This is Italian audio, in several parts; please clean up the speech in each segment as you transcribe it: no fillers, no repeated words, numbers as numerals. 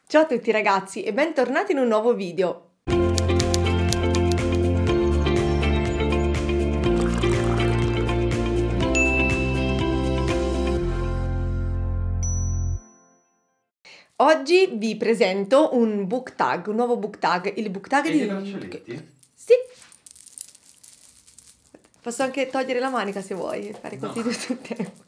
Ciao a tutti ragazzi e bentornati in un nuovo video. Oggi vi presento un book tag, un nuovo book tag, il book tag di... braccialetti? Sì. Posso anche togliere la manica se vuoi e fare così tutto il tempo.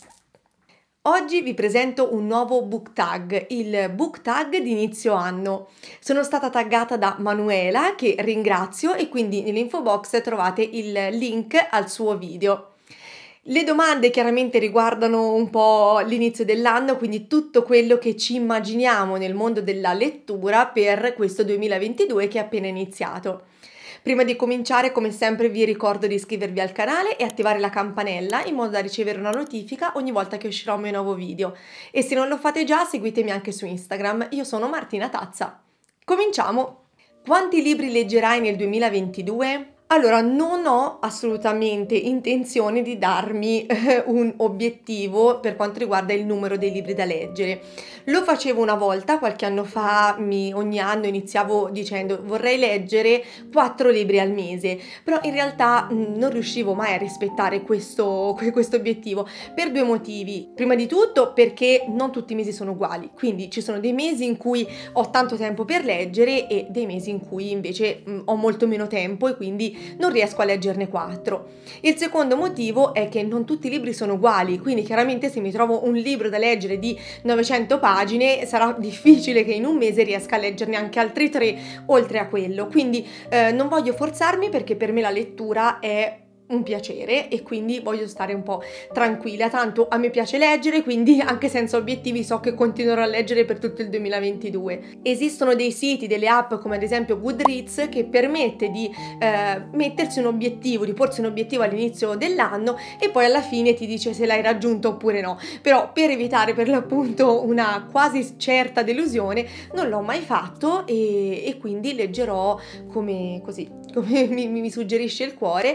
Oggi vi presento un nuovo book tag, il book tag di inizio anno. Sono stata taggata da Manuela, che ringrazio, e quindi nell'info box trovate il link al suo video. Le domande chiaramente riguardano un po' l'inizio dell'anno, quindi tutto quello che ci immaginiamo nel mondo della lettura per questo 2022 che è appena iniziato. Prima di cominciare, come sempre, vi ricordo di iscrivervi al canale e attivare la campanella in modo da ricevere una notifica ogni volta che uscirà un mio nuovo video. E se non lo fate già, seguitemi anche su Instagram. Io sono Martina Tazza. Cominciamo! Quanti libri leggerai nel 2022? Allora, non ho assolutamente intenzione di darmi un obiettivo per quanto riguarda il numero dei libri da leggere. Lo facevo una volta, qualche anno fa, ogni anno iniziavo dicendo vorrei leggere 4 libri al mese, però in realtà non riuscivo mai a rispettare questo obiettivo per 2 motivi. Prima di tutto perché non tutti i mesi sono uguali, quindi ci sono dei mesi in cui ho tanto tempo per leggere e dei mesi in cui invece ho molto meno tempo e quindi non riesco a leggerne 4. Il secondo motivo è che non tutti i libri sono uguali, quindi chiaramente se mi trovo un libro da leggere di 900 pagine sarà difficile che in un mese riesca a leggerne anche altri 3 oltre a quello, quindi non voglio forzarmi perché per me la lettura è un piacere e quindi voglio stare un po' tranquilla, tanto a me piace leggere, quindi anche senza obiettivi so che continuerò a leggere per tutto il 2022. Esistono dei siti, delle app come ad esempio Goodreads che permette di mettersi un obiettivo, di porsi un obiettivo all'inizio dell'anno e poi alla fine ti dice se l'hai raggiunto oppure no, però per evitare per l'appunto una quasi certa delusione non l'ho mai fatto e quindi leggerò come mi suggerisce il cuore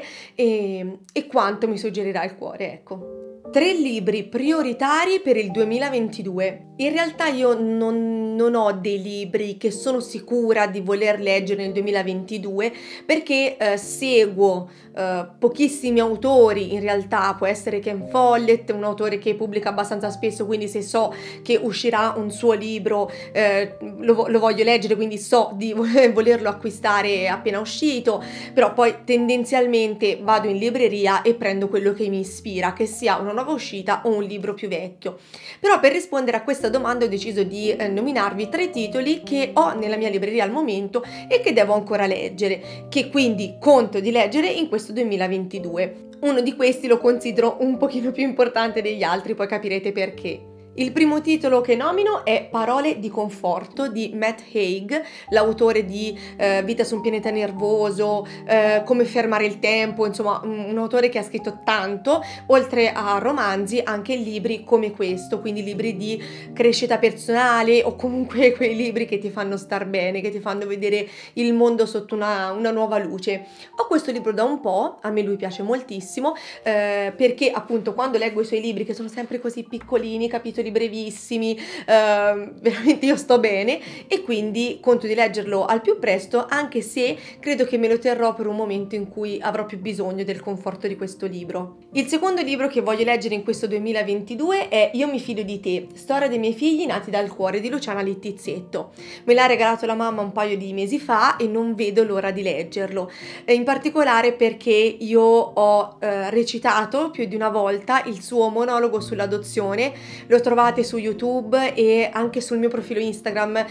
e quanto mi suggerirà il cuore, ecco. 3 libri prioritari per il 2022. In realtà io non ho dei libri che sono sicura di voler leggere nel 2022 perché seguo pochissimi autori, in realtà può essere Ken Follett, un autore che pubblica abbastanza spesso, quindi se so che uscirà un suo libro lo voglio leggere, quindi so di volerlo acquistare appena uscito, però poi tendenzialmente vado in libreria e prendo quello che mi ispira, che sia una nuova uscita o un libro più vecchio. Però per rispondere a questa domanda ho deciso di nominarvi 3 titoli che ho nella mia libreria al momento e che devo ancora leggere, che quindi conto di leggere in questo 2022. Uno di questi lo considero un pochino più importante degli altri, poi capirete perché. Il primo titolo che nomino è Parole di conforto di Matt Haig, l'autore di Vita su un pianeta nervoso, Come fermare il tempo, insomma un autore che ha scritto tanto, oltre a romanzi anche libri come questo, quindi libri di crescita personale o comunque quei libri che ti fanno star bene, che ti fanno vedere il mondo sotto una nuova luce. Ho questo libro da un po', a me lui piace moltissimo, perché appunto quando leggo i suoi libri che sono sempre così piccolini, capitoli brevissimi, veramente io sto bene e quindi conto di leggerlo al più presto, anche se credo che me lo terrò per un momento in cui avrò più bisogno del conforto di questo libro. Il secondo libro che voglio leggere in questo 2022 è Io mi fido di te, storia dei miei figli nati dal cuore di Luciana Littizzetto. Me l'ha regalato la mamma un paio di mesi fa e non vedo l'ora di leggerlo, in particolare perché io ho recitato più di una volta il suo monologo sull'adozione, lo trovate su YouTube e anche sul mio profilo Instagram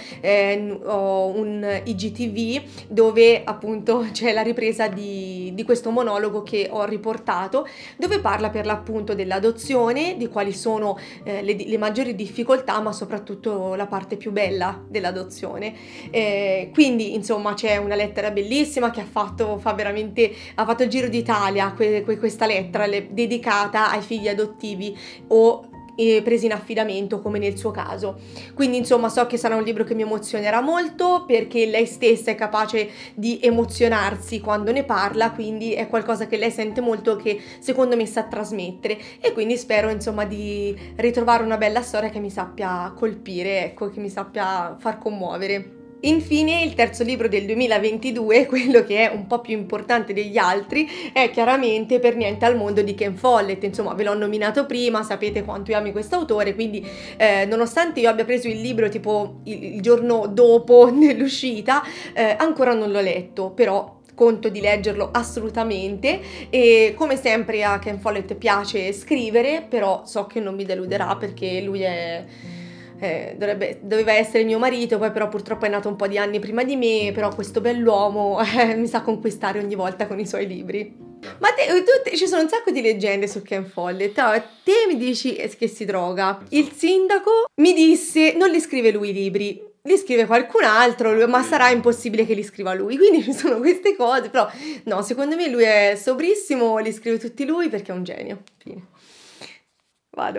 ho un IGTV dove appunto c'è la ripresa di questo monologo che ho riportato, dove parla per l'appunto dell'adozione, di quali sono le maggiori difficoltà, ma soprattutto la parte più bella dell'adozione. Quindi insomma c'è una lettera bellissima che ha fatto il giro d'Italia, questa lettera dedicata ai figli adottivi o presi in affidamento come nel suo caso. Quindi insomma so che sarà un libro che mi emozionerà molto, perché lei stessa è capace di emozionarsi quando ne parla, quindi è qualcosa che lei sente molto, che secondo me sa trasmettere, e quindi spero insomma di ritrovare una bella storia che mi sappia colpire, ecco, che mi sappia far commuovere. Infine, il terzo libro del 2022, quello che è un po' più importante degli altri, è chiaramente Per niente al mondo di Ken Follett. Insomma, ve l'ho nominato prima, sapete quanto io ami questo autore, quindi nonostante io abbia preso il libro tipo il giorno dopo dell'uscita, ancora non l'ho letto, però conto di leggerlo assolutamente, e come sempre a Ken Follett piace scrivere, però so che non mi deluderà, perché lui doveva essere mio marito, poi però purtroppo è nato un po' di anni prima di me, però questo bell'uomo mi sa conquistare ogni volta con i suoi libri. Ma ci sono un sacco di leggende su Ken Follett. Te mi dici che si droga. Il sindaco mi disse non li scrive lui i libri, li scrive qualcun altro, ma sarà impossibile che li scriva lui. Quindi ci sono queste cose, però no, secondo me lui è sobrissimo, li scrive tutti lui perché è un genio. Fine. Vado,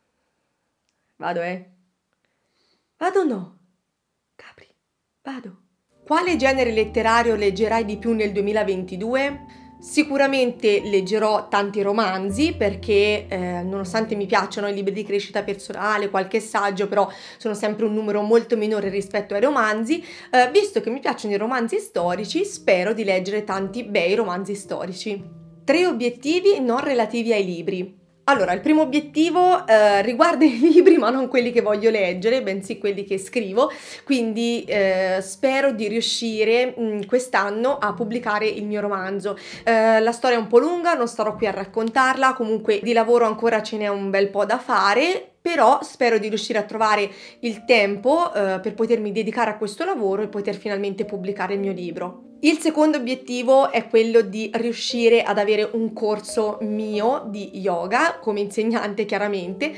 Vado o no? Capri, vado. Quale genere letterario leggerai di più nel 2022? Sicuramente leggerò tanti romanzi, perché nonostante mi piacciono i libri di crescita personale, qualche saggio, però sono sempre un numero molto minore rispetto ai romanzi. Visto che mi piacciono i romanzi storici, spero di leggere tanti bei romanzi storici. 3 obiettivi non relativi ai libri. Allora, il primo obiettivo riguarda i libri, ma non quelli che voglio leggere, bensì quelli che scrivo, quindi spero di riuscire quest'anno a pubblicare il mio romanzo. La storia è un po' lunga, non starò qui a raccontarla, comunque di lavoro ancora ce n'è un bel po' da fare, però spero di riuscire a trovare il tempo per potermi dedicare a questo lavoro e poter finalmente pubblicare il mio libro. Il secondo obiettivo è quello di riuscire ad avere un corso mio di yoga come insegnante, chiaramente,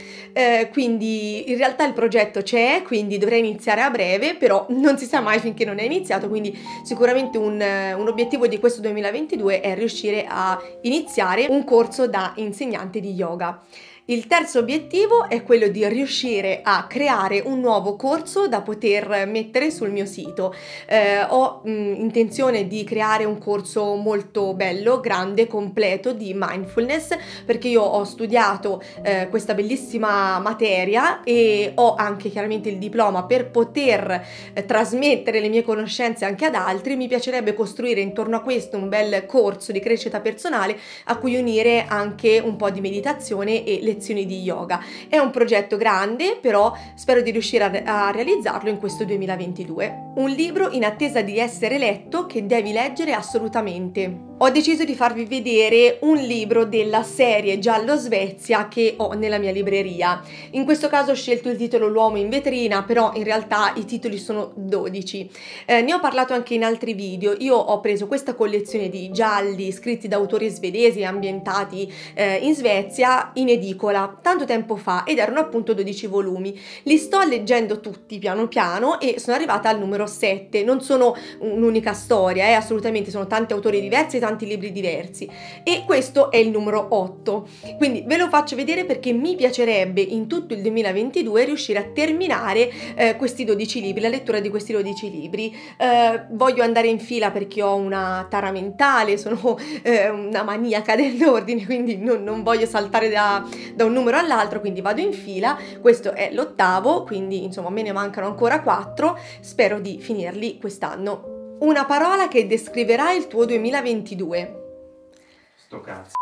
quindi in realtà il progetto c'è, quindi dovrei iniziare a breve, però non si sa mai finché non è iniziato, quindi sicuramente un obiettivo di questo 2022 è riuscire a iniziare un corso da insegnante di yoga. Il terzo obiettivo è quello di riuscire a creare un nuovo corso da poter mettere sul mio sito. Ho intenzione di creare un corso molto bello, grande, completo di mindfulness, perché io ho studiato questa bellissima materia e ho anche chiaramente il diploma per poter trasmettere le mie conoscenze anche ad altri. Mi piacerebbe costruire intorno a questo un bel corso di crescita personale a cui unire anche un po' di meditazione e lezioni di yoga. È un progetto grande, però spero di riuscire a realizzarlo in questo 2022. Un libro in attesa di essere letto che devi leggere assolutamente. Ho deciso di farvi vedere un libro della serie Giallo Svezia che ho nella mia libreria. In questo caso ho scelto il titolo L'uomo in vetrina, però in realtà i titoli sono 12. Ne ho parlato anche in altri video. Io ho preso questa collezione di gialli scritti da autori svedesi ambientati in Svezia in edicola tanto tempo fa, ed erano appunto 12 volumi. Li sto leggendo tutti piano piano e sono arrivata al numero 7. Non sono un'unica storia, assolutamente, sono tanti autori diversi, tanti libri diversi, e questo è il numero 8. Quindi ve lo faccio vedere perché mi piacerebbe in tutto il 2022 riuscire a terminare questi 12 libri, la lettura di questi 12 libri. Voglio andare in fila perché ho una tara mentale, sono una maniaca dell'ordine, quindi non voglio saltare da un numero all'altro, quindi vado in fila. Questo è l'8º, quindi insomma me ne mancano ancora 4, spero di finirli quest'anno. Una parola che descriverà il tuo 2022. Sto cazzo.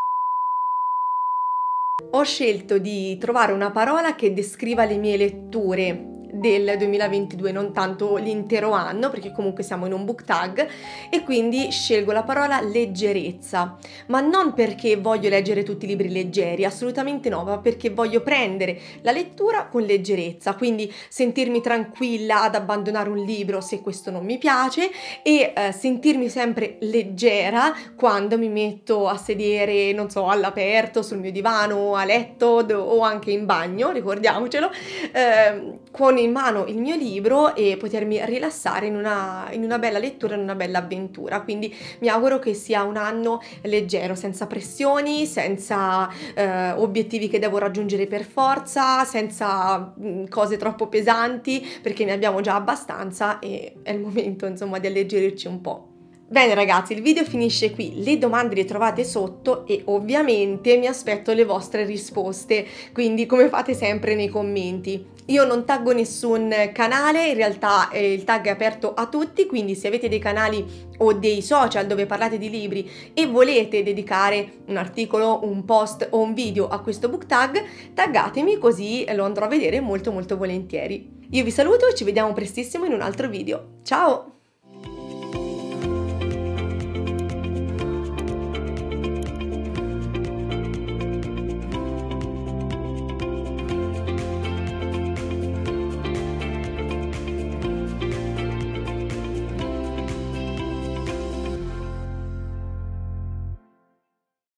Ho scelto di trovare una parola che descriva le mie letture del 2022, non tanto l'intero anno, perché comunque siamo in un book tag, e quindi scelgo la parola leggerezza, ma non perché voglio leggere tutti i libri leggeri, assolutamente no, ma perché voglio prendere la lettura con leggerezza, quindi sentirmi tranquilla ad abbandonare un libro se questo non mi piace, e sentirmi sempre leggera quando mi metto a sedere, non so, all'aperto, sul mio divano, a letto o anche in bagno, ricordiamocelo, con con in mano il mio libro e potermi rilassare in una bella lettura, in una bella avventura. Quindi mi auguro che sia un anno leggero, senza pressioni, senza obiettivi che devo raggiungere per forza, senza cose troppo pesanti, perché ne abbiamo già abbastanza e è il momento, insomma, di alleggerirci un po'. Bene ragazzi, il video finisce qui, le domande le trovate sotto e ovviamente mi aspetto le vostre risposte, quindi come fate sempre nei commenti. Io non taggo nessun canale, in realtà il tag è aperto a tutti, quindi se avete dei canali o dei social dove parlate di libri e volete dedicare un articolo, un post o un video a questo book tag, taggatemi così lo andrò a vedere molto molto volentieri. Io vi saluto e ci vediamo prestissimo in un altro video. Ciao!